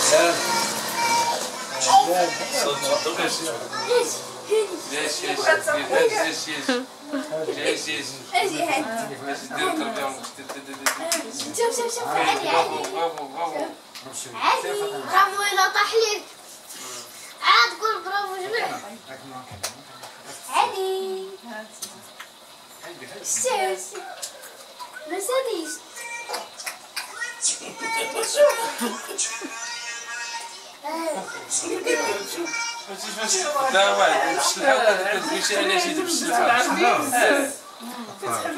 شوف عادي برافو إلا طاح لي عاد قول برافو جميع عادي ما ساديش دابا باش نحاول نمشي على شي دبش